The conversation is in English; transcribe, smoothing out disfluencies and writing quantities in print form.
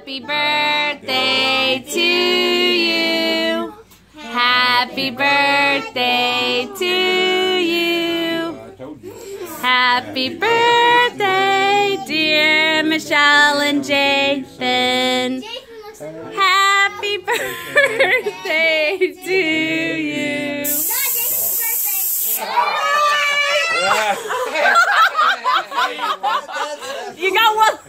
Happy birthday to you. Happy birthday to you. Happy birthday, dear Michelle and Jathan. Happy birthday to you. You got one.